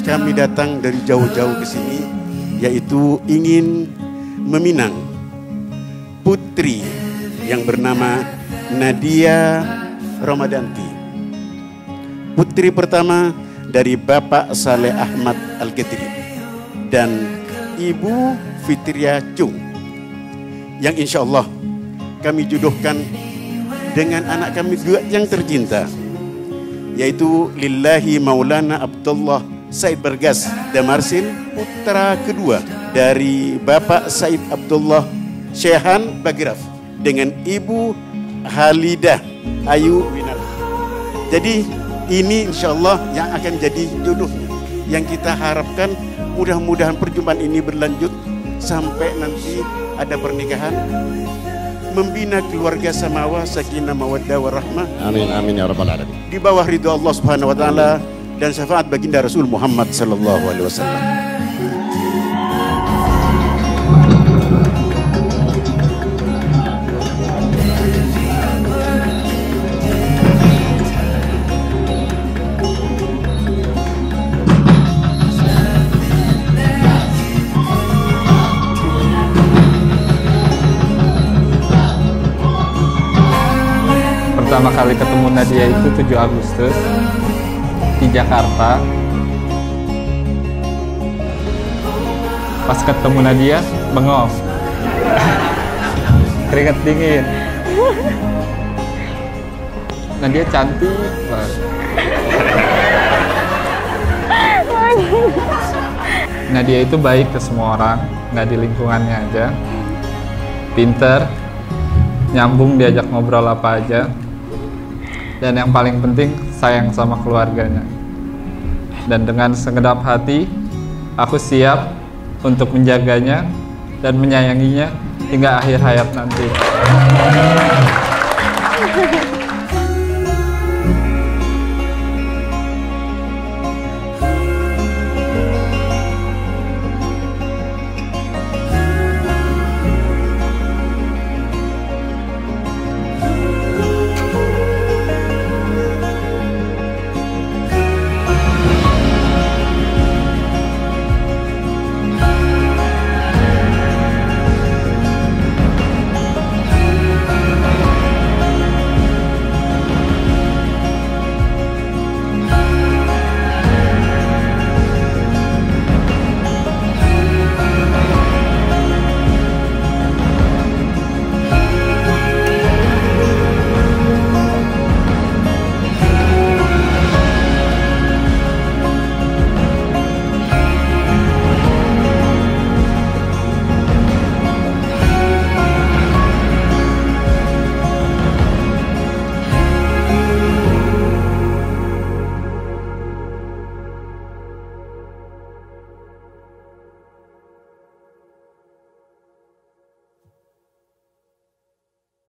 kami datang dari jauh-jauh ke sini, yaitu ingin meminang putri yang bernama Nadia Ramadanti. Putri pertama dari Bapak Saleh Ahmad Al-Ketri dan Ibu Fitria Chung, yang insya Allah kami jodohkan dengan anak kami juga yang tercinta, yaitu Lillahi Maulana Abdullah Said Bergas Damarsin, putra kedua dari Bapak Said Abdullah Syehan Bagiraf dengan Ibu Halidah Ayu Winar. Jadi ini insya Allah yang akan jadi jodohnya, yang kita harapkan mudah-mudahan perjumpaan ini berlanjut sampai nanti ada pernikahan, membina keluarga samawa, sakinah mawaddah warahmah. Amin amin ya rabbal alamin. Di bawah ridho Allah Subhanahu wa taala dan syafaat baginda Rasul Muhammad sallallahu alaihi wasallam. Pertama kali ketemu Nadia itu 7 Agustus di Jakarta. Pas ketemu Nadia, bengong. Keringat dingin. Nadia cantik banget. Nadia itu baik ke semua orang, nggak di lingkungannya aja. Pinter, nyambung, diajak ngobrol apa aja. Dan yang paling penting, sayang sama keluarganya. Dan dengan segenap hati, aku siap untuk menjaganya dan menyayanginya hingga akhir hayat nanti.